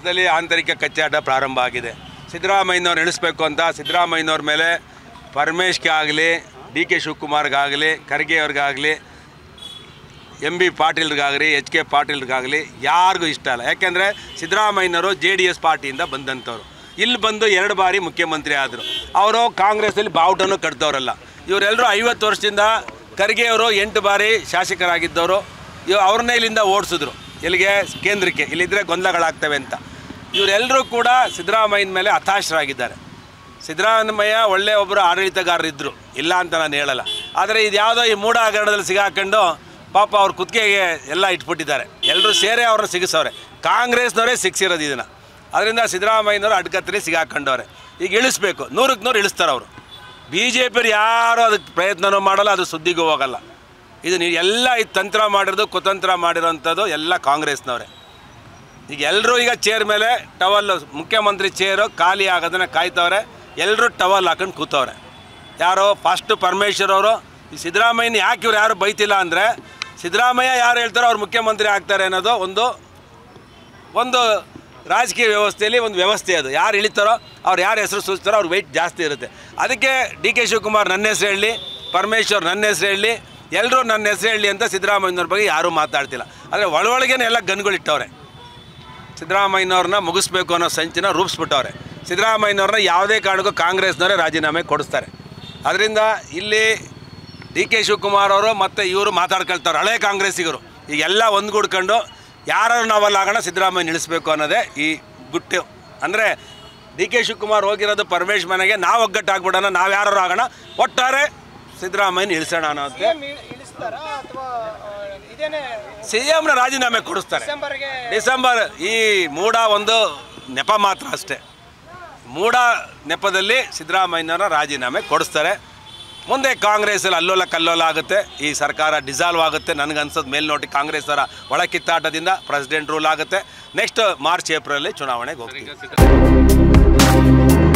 ರಾಜ್ಯದಲ್ಲಿ ಆಂತರಿಕ ಕಚ್ಚಾಟ ಪ್ರಾರಂಭ ಆಗಿದೆ. ಸಿದ್ದರಾಮಯ್ಯನವ್ರು ಇಳಿಸ್ಬೇಕು ಅಂತ ಸಿದ್ದರಾಮಯ್ಯನವ್ರ ಮೇಲೆ ಪರಮೇಶ್ಗೆ ಆಗಲಿ, ಡಿ ಕೆ ಶಿವಕುಮಾರ್ಗಾಗಲಿ, ಖರ್ಗೆ ಅವ್ರಿಗಾಗಲಿ, ಎಂ ಬಿ ಪಾಟೀಲ್ಗಾಗಲಿ, ಎಚ್ ಕೆ ಪಾಟೀಲ್ಗಾಗಲಿ ಯಾರಿಗೂ ಇಷ್ಟ ಇಲ್ಲ. ಯಾಕೆಂದರೆ ಸಿದ್ದರಾಮಯ್ಯನವರು JDS ಪಾರ್ಟಿಯಿಂದ ಬಂದಂಥವ್ರು. ಇಲ್ಲಿ ಬಂದು 2 ಬಾರಿ ಮುಖ್ಯಮಂತ್ರಿ ಆದರು. ಅವರು ಕಾಂಗ್ರೆಸ್ಸಲ್ಲಿ ಬಾವುಟನೂ ಕಟ್ತವ್ರಲ್ಲ. ಇವರೆಲ್ಲರೂ 50 ವರ್ಷದಿಂದ ಖರ್ಗೆ ಅವರು 8 ಬಾರಿ ಶಾಸಕರಾಗಿದ್ದವರು. ಅವ್ರನ್ನೇ ಇಲ್ಲಿಂದ ಓಡಿಸಿದ್ರು ಇಲ್ಲಿಗೆ ಕೇಂದ್ರಕ್ಕೆ. ಇಲ್ಲಿದ್ದರೆ ಗೊಂದಲಗಳಾಗ್ತವೆ ಅಂತ ಇವರೆಲ್ಲರೂ ಕೂಡ ಸಿದ್ದರಾಮಯ್ಯನ ಮೇಲೆ ಹತಾಶರಾಗಿದ್ದಾರೆ. ಸಿದ್ದರಾಮಯ್ಯ ಒಳ್ಳೆಯ ಒಬ್ಬರು ಆಡಳಿತಗಾರರಿದ್ದರು, ಇಲ್ಲ ಅಂತ ನಾನು ಹೇಳಲ್ಲ. ಆದರೆ ಇದು ಯಾವುದೋ ಈ ಮೂಢ ಹಗರಣದಲ್ಲಿ ಸಿಗಾಕೊಂಡು ಪಾಪ ಅವ್ರ ಕುತ್ತಿಗೆಗೆ ಎಲ್ಲ ಇಟ್ಬಿಟ್ಟಿದ್ದಾರೆ. ಎಲ್ಲರೂ ಸೇರಿ ಅವ್ರನ್ನ ಸಿಗಿಸವ್ರೆ. ಕಾಂಗ್ರೆಸ್ನವರೇ ಸಿಕ್ಸಿರೋದು ಇದನ್ನು. ಅದರಿಂದ ಸಿದ್ದರಾಮಯ್ಯನವರು ಅಡ್ಕತ್ತರಿ ಸಿಗಾಕೊಂಡವ್ರೆ. ಈಗ ಇಳಿಸ್ಬೇಕು, 100ಕ್ಕೆ 100 ಇಳಿಸ್ತಾರೆ ಅವರು. BJP ಯಾರೂ ಅದಕ್ಕೆ ಪ್ರಯತ್ನವೂ ಮಾಡಲ್ಲ, ಅದು ಸುದ್ದಿಗೂ ಹೋಗಲ್ಲ. ಇದು ಎಲ್ಲ ಇದು ತಂತ್ರ ಮಾಡಿರೋದು, ಕುತಂತ್ರ ಮಾಡಿರೋಂಥದ್ದು ಎಲ್ಲ ಕಾಂಗ್ರೆಸ್ನವರೇ. ಈಗ ಎಲ್ಲರೂ ಈಗ ಚೇರ್ ಮೇಲೆ ಟವಲ್, ಮುಖ್ಯಮಂತ್ರಿ ಚೇರು ಖಾಲಿ ಆಗೋದನ್ನು ಕಾಯ್ತವ್ರೆ. ಎಲ್ಲರೂ ಟವಲ್ ಹಾಕೊಂಡು ಕೂತವ್ರೆ. ಯಾರೋ ಫಸ್ಟು ಪರಮೇಶ್ವರ್ ಅವರು ಈ ಸಿದ್ದರಾಮಯ್ಯನ ಯಾಕೆ ಇವ್ರು ಯಾರು ಬೈತಿಲ್ಲ ಅಂದರೆ, ಸಿದ್ದರಾಮಯ್ಯ ಯಾರು ಹೇಳ್ತಾರೋ ಅವ್ರು ಮುಖ್ಯಮಂತ್ರಿ ಆಗ್ತಾರೆ ಅನ್ನೋದು ಒಂದು ರಾಜಕೀಯ ವ್ಯವಸ್ಥೆಯಲ್ಲಿ ಒಂದು ವ್ಯವಸ್ಥೆ. ಅದು ಯಾರು ಇಳಿತಾರೋ ಅವ್ರು ಯಾರು ಹೆಸರು ಸೂಚಿಸ್ತಾರೋ ಅವ್ರ ವೆಯ್ಟ್ ಜಾಸ್ತಿ ಇರುತ್ತೆ. ಅದಕ್ಕೆ ಡಿ ಕೆ ಶಿವಕುಮಾರ್ ನನ್ನ ಹೆಸರು ಹೇಳಿ, ಪರಮೇಶ್ವರ್ ನನ್ನ ಹೆಸರು ಹೇಳಿ, ಎಲ್ಲರೂ ನನ್ನ ಹೆಸರು ಹೇಳಿ ಅಂತ ಸಿದ್ದರಾಮಯ್ಯನವ್ರ ಬಗ್ಗೆ ಯಾರೂ ಮಾತಾಡ್ತಿಲ್ಲ. ಆದರೆ ಒಳಗೇನೆ ಎಲ್ಲ ಗನ್ಗಳಿಟ್ಟವ್ರೆ. ಸಿದ್ದರಾಮಯ್ಯನವ್ರನ್ನ ಮುಗಿಸ್ಬೇಕು ಅನ್ನೋ ಸಂಚಿನ ರೂಪಿಸ್ಬಿಟ್ಟವ್ರೆ. ಸಿದ್ದರಾಮಯ್ಯನವ್ರನ್ನ ಯಾವುದೇ ಕಾರಣಕ್ಕೂ ಕಾಂಗ್ರೆಸ್ನವರೇ ರಾಜೀನಾಮೆ ಕೊಡಿಸ್ತಾರೆ. ಅದರಿಂದ ಇಲ್ಲಿ ಡಿ ಕೆ ಶಿವಕುಮಾರ್ ಅವರು ಮತ್ತು ಇವರು ಮಾತಾಡ್ಕೊಳ್ತಾರೆ, ಹಳೆ ಕಾಂಗ್ರೆಸ್ಸಿಗರು. ಈಗೆಲ್ಲ ಒಂದುಗೂಡ್ಕೊಂಡು ಯಾರು ನಾವಲ್ಲಾಗೋಣ ಸಿದ್ದರಾಮಯ್ಯ ಇಳಿಸ್ಬೇಕು ಅನ್ನೋದೇ ಈ ಗುಟ್ಟು. ಅಂದರೆ ಡಿ ಕೆ ಶಿವಕುಮಾರ್ ಹೋಗಿರೋದು ಪರಮೇಶ್ ಮನೆಗೆ, ನಾವು ಒಗ್ಗಟ್ಟಾಗ್ಬಿಡೋಣ, ನಾವು ಯಾರು ಆಗೋಣ, ಒಟ್ಟಾರೆ ಸಿದ್ದರಾಮಯ್ಯನ ಇಳಿಸೋಣ ಅನ್ನೋದೇ. CMನ ರಾಜೀನಾಮೆ ಕೊಡಿಸ್ತಾರೆ ಡಿಸೆಂಬರ್. ಈ ಮೂಡ ಒಂದು ನೆಪ ಮಾತ್ರ ಅಷ್ಟೇ. ಮೂಡ ನೆಪದಲ್ಲಿ ಸಿದ್ದರಾಮಯ್ಯನವರ ರಾಜೀನಾಮೆ ಕೊಡಿಸ್ತಾರೆ. ಮುಂದೆ ಕಾಂಗ್ರೆಸ್ಸಲ್ಲಿ ಅಲ್ಲೋಲ ಕಲ್ಲೋಲ ಆಗುತ್ತೆ. ಈ ಸರ್ಕಾರ ಡಿಸಾಲ್ವ್ ಆಗುತ್ತೆ. ನನಗನ್ಸೋದು ಮೇಲ್ನೋಟಿ ಕಾಂಗ್ರೆಸ್ಸರ ಒಳ ಕಿತ್ತಾಟದಿಂದ ಪ್ರೆಸಿಡೆಂಟ್ ರೂಲ್ ಆಗುತ್ತೆ. ನೆಕ್ಸ್ಟ್ ಮಾರ್ಚ್ ಏಪ್ರಿಲಲ್ಲಿ ಚುನಾವಣೆಗೆ ಹೋಗ್ತೀವಿ.